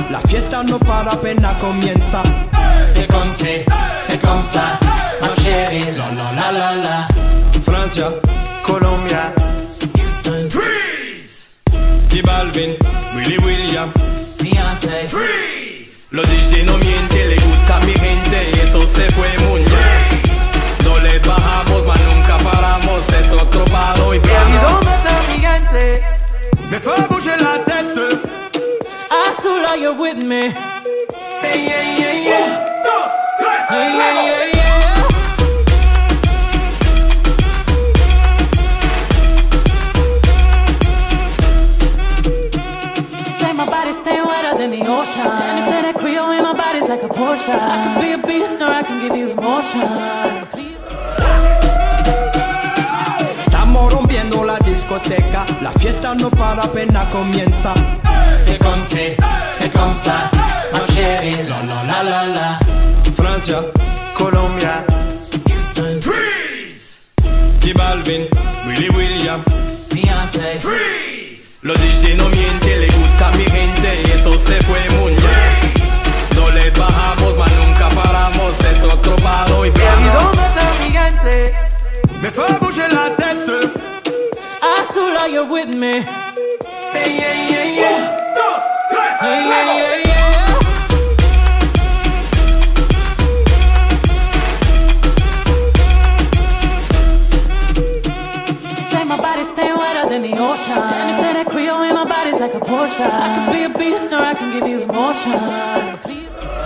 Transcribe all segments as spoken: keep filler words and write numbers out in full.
la fiesta no para apenas comienza. C'est comme c'est, c'est comme ça, ma chérie, la la la la la. Francia, Colombia, Houston, Freeze! J Balvin, Willy William, Beyoncé, Freeze! los D J no mienten, le gusta a mi gente y eso se fue muy bien. No le bajamos, mas nunca paramos, es otro palo y et piano. dónde está mi gente? Me fait bouger la tête. Azul, are you with me? Say yeah, yeah, yeah. Un, dos, tres, Yeah, yeah, vamos! yeah, yeah. Say my body stay wetter than the ocean. And you say that Creole in my body's like a Porsche. I can be a beast or I can give you emotion. Please. Estamos rompiendo la discoteca, la fiesta no para apenas comienza. C'est comme c'est, c'est comme ça, ma chérie, la la la la la. Francia, Colombia, Houston, Freeze! J Balvin, Willy William, Beyoncé, Freeze! los D J no mienten, le gusta a mi gente y eso se fue muy bien. No le bajamos, mas nunca paramos, es otro palo y et piano. dónde está mi gente? Me fait bouger la tête. Azul, are you with me? Say yeah, yeah, yeah. Un, dos, tres, Yeah, yeah, vamos! yeah, yeah. Say my body stay wetter than the ocean. And you say that Creole in my body's like a Porsche. I can be a beast or I can give you emotion. Please.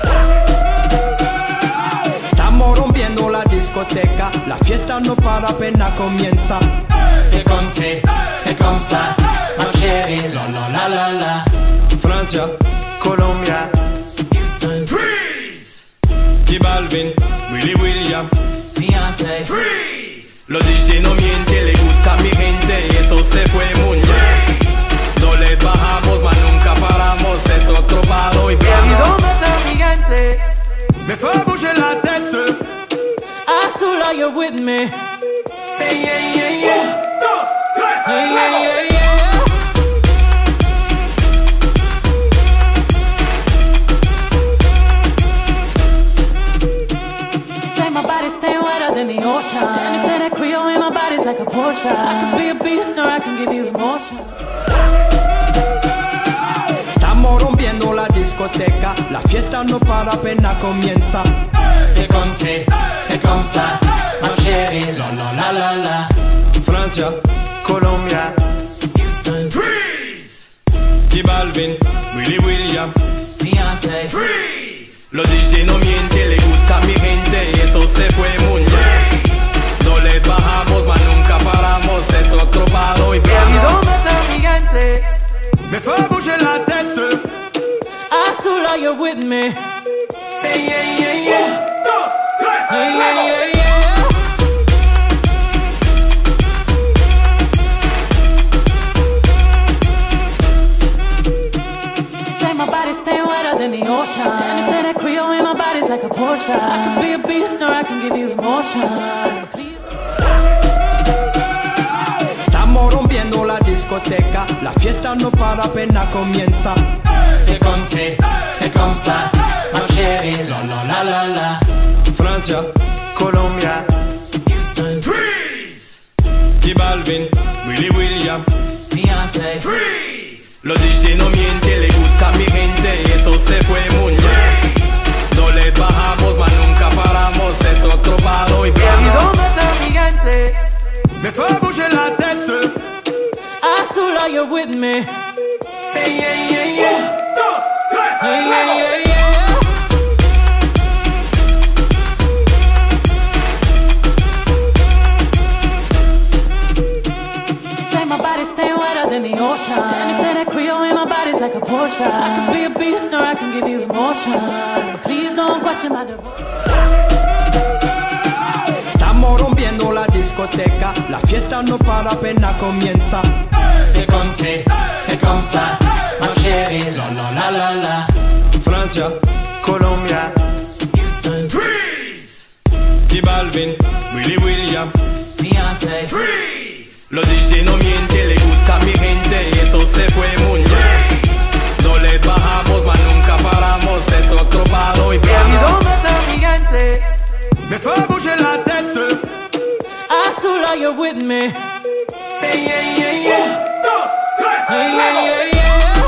Estamos rompiendo la discoteca, la fiesta no para apenas comienza. C'est comme c'est, c'est comme ça, ma chérie, la la la la la. Francia, Colombia, Houston, Freeze! J Balvin, Willy William, Beyoncé, Freeze! los D J no mienten, le gusta a mi gente y eso se fue muy bien. No le bajamos, mas nunca paramos, es otro palo y et piano. dónde está mi gente? Me fait bouger la tête. Azul, are you with me? Say yeah, yeah, yeah. Un, dos, tres, Yeah, yeah, vamos! yeah, yeah. Say my body stay wetter than the ocean. And you say that Creole in my body's like a Porsche. I can be a beast or I can give you emotion. Estamos rompiendo la discoteca, la fiesta no para apenas comienza. C'est comme c'est, c'est comme ça, ma chérie, la la la la la. Francia, Colombia, Houston, Freeze! J Balvin, Willy William, Beyoncé, Freeze! los D J no mienten, le gusta a mi gente y eso se fue muy bien. No le bajamos, mas nunca paramos, es otro palo y et piano. dónde está mi gente? Me fait bouger la tête. Azul, are you with me? Say yeah, yeah, yeah. Un, dos, tres, Yeah, yeah, vamos! yeah, yeah. Say my body stay wetter than the ocean. And you say that Creole in my body's like a Porsche. I can be a beast or I can give you emotion. Please. Estamos rompiendo la discoteca, la fiesta no para apenas comienza. C'est comme c'est, c'est comme ça, ma chérie, la la la la la. Francia, Colombia, Houston, Freeze! J Balvin, Willy William, Beyoncé, Freeze! los D J no mienten, le gusta a mi gente y eso se fue muy bien. No le bajamos, mas nunca paramos, es otro palo y et piano. dónde está mi gente? Me fait bouger la tête. Azul, are you with me? Say yeah, yeah, yeah. Un, dos, tres, Yeah, yeah, vamos! yeah, yeah. Say my body stay wetter than the ocean. And you say that Creole in my body's like a Porsche. I can be a beast or I can give you emotion. Please don't question my devotion. Estamos rompiendo la discoteca, la fiesta no para apenas comienza. C'est comme c'est, c'est comme ça, ma chérie, la la la la la. Francia, Colombia, Houston, Freeze! J Balvin, Willy William, Beyoncé, Freeze! los D J no mienten, le gusta a mi gente y eso se fue muy bien. No le bajamos, mas nunca et Dis bien. donc, mais ça gigante. Me fais bouger la tête. Azul, are you with me? Say yeah, yeah, yeah. Un, dos, tres, Yeah, yeah, luego. yeah, yeah.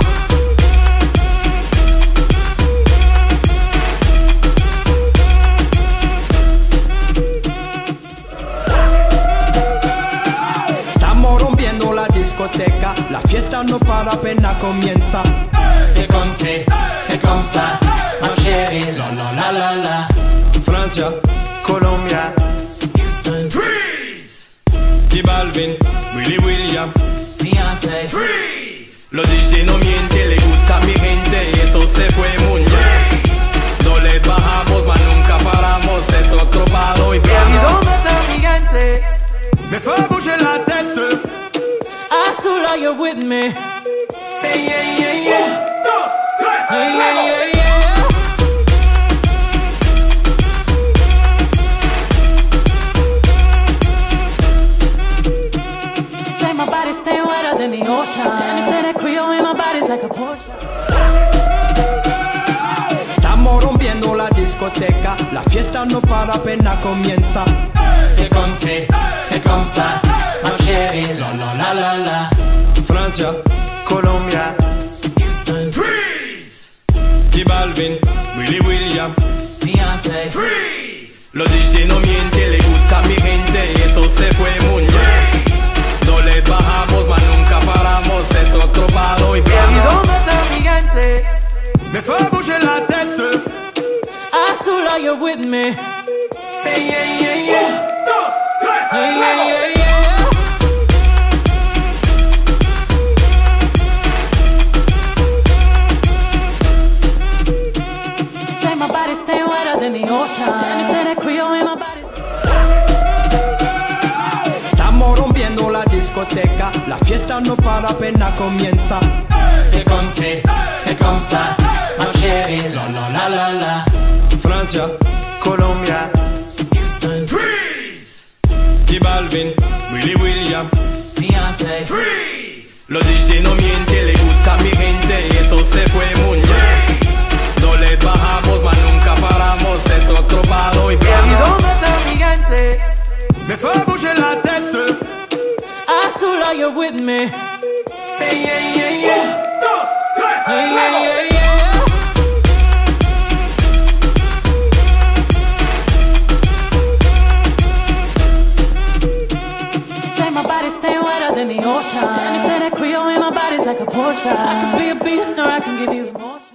Estamos rompiendo la discoteca, la fiesta no para, apenas comienza. C'est comme c'est, c'est comme ça, ma chérie, la la la la la. Francia, Colombia, Houston, Freeze. J Balvin, Willy William. Beyoncé, Freeze. Los D J no mienten, le gusta a mi gente y eso se fue muy bien. No les bajamos, mas nunca paramos, es otro palo y dis piano. donc, mais ça gigante. Me fais bouger la tête. Azul, are you with me? Say yeah, yeah, yeah. Un, dos, tres, Yeah, yeah, luego. yeah, yeah. Say my body stay wetter than the ocean. And they say that Creole in my body's like a Porsche. Estamos rompiendo la discoteca, la fiesta no para, apenas comienza. C'est comme c'est, c'est comme ça, ma chérie, la la la la la. Francia, Colombia, Houston, Freeze. J Balvin, Willy William. Beyoncé, Freeze. Los D J no mienten, le gusta a mi gente y eso se fue muy bien. No les bajamos, mas nunca paramos, es otro palo y dis piano. donc, mais ça gigante. Me fais bouger la tête. Azul, are you with me? Say yeah, yeah, yeah. Un, dos, tres, Yeah, yeah, luego. yeah, yeah. Say my body stay wetter than the ocean. And they say that Creole in my body. Estamos rompiendo la discoteca, la fiesta no para, apenas comienza. C'est comme c'est, c'est comme ça, ma chérie, la la la la la. Francia, Colombia, Houston, Freeze. J Balvin, Willy William. Beyoncé, Freeze. Los D J no mienten, le gusta a mi gente y eso se fue muy bien. No les bajamos, mas nunca paramos, es otro palo y dis piano. donc, mais ça gigante. Me fais bouger la tête. Azul, are you with me? Say yeah, yeah, yeah. Un, dos, tres, Yeah, yeah, luego. yeah, yeah. Say my body stay wetter than the ocean. And they say that Creole in my body's like a Porsche. I can be a beast or I can give you emotion.